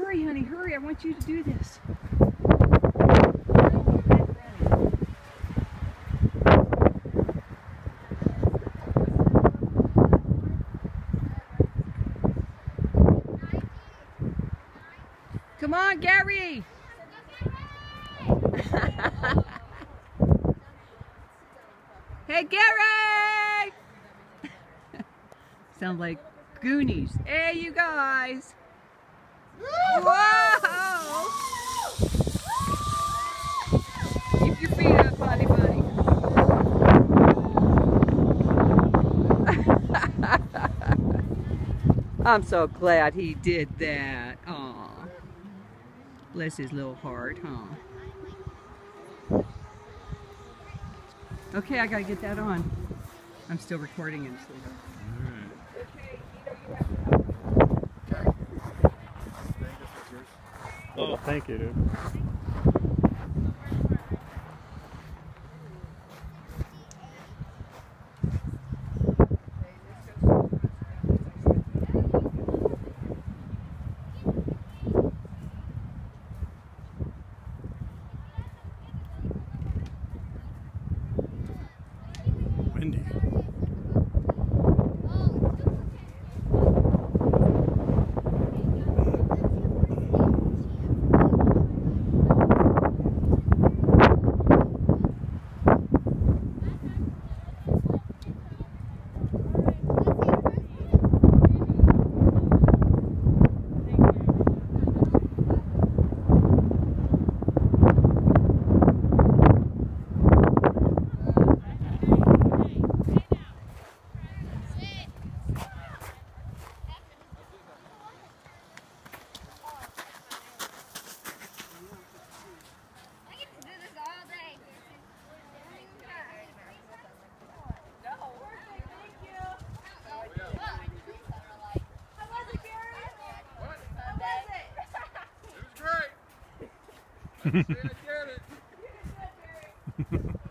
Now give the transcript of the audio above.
hurry, honey, hurry. I want you to do this. Come on, Gary! Hey, Gary! Sound like Goonies. Hey, you guys! Whoa! Keep your feet up, buddy, buddy. I'm so glad he did that. Aw. Bless his little heart, huh? Okay, I gotta get that on. I'm still recording it. Oh, thank you, dude. Windy. I get it.